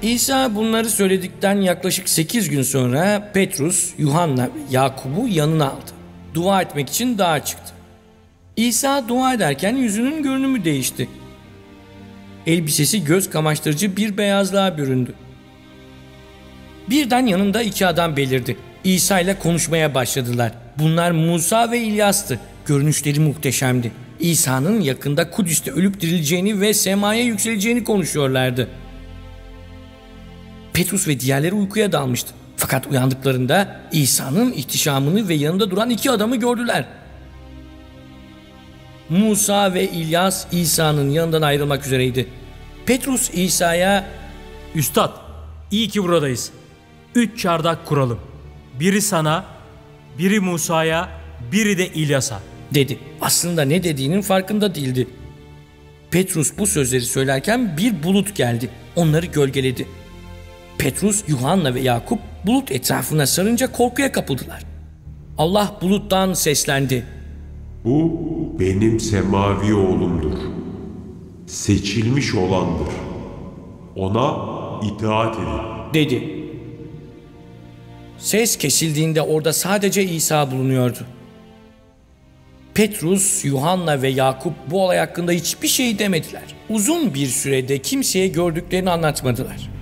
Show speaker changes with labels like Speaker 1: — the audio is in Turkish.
Speaker 1: İsa bunları söyledikten yaklaşık 8 gün sonra Petrus, Yuhanna ve Yakup'u yanına aldı. Dua etmek için dağa çıktı. İsa dua ederken yüzünün görünümü değişti. Elbisesi göz kamaştırıcı bir beyazlığa büründü. Birden yanında 2 adam belirdi. İsa ile konuşmaya başladılar. Bunlar Musa ve İlyas'tı. Görünüşleri muhteşemdi. İsa'nın yakında Kudüs'te ölüp dirileceğini ve semaya yükseleceğini konuşuyorlardı. Petrus ve diğerleri uykuya dalmıştı. Fakat uyandıklarında İsa'nın ihtişamını ve yanında duran 2 adamı gördüler. Musa ve İlyas İsa'nın yanından ayrılmak üzereydi. Petrus İsa'ya
Speaker 2: "Üstad, iyi ki buradayız. 3 çardak kuralım. Biri sana, biri Musa'ya, biri de İlyas'a,"
Speaker 1: dedi. Aslında ne dediğinin farkında değildi. Petrus bu sözleri söylerken bir bulut geldi. Onları gölgeledi. Petrus, Yuhanna ve Yakup bulut etrafına sarınca korkuya kapıldılar. Allah buluttan seslendi.
Speaker 3: "Bu benim semavi oğlumdur. Seçilmiş olandır. Ona itaat edin,"
Speaker 1: dedi. Ses kesildiğinde orada sadece İsa bulunuyordu. Petrus, Yuhanna ve Yakup bu olay hakkında hiçbir şey demediler. Uzun bir sürede kimseye gördüklerini anlatmadılar.